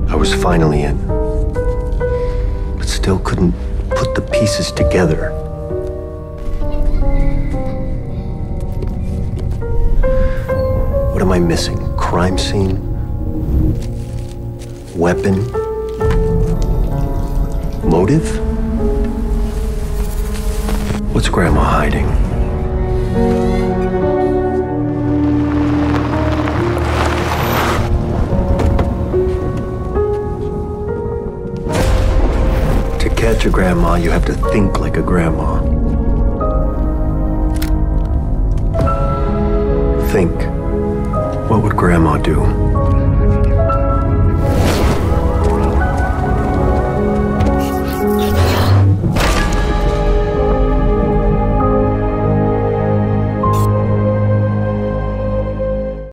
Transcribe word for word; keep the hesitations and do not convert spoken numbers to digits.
I was finally in, but still couldn't put the pieces together. What am I missing? Crime scene? Weapon? Motive? What's Grandma hiding? To catch a grandma, you have to think like a grandma. Think. What would Grandma do?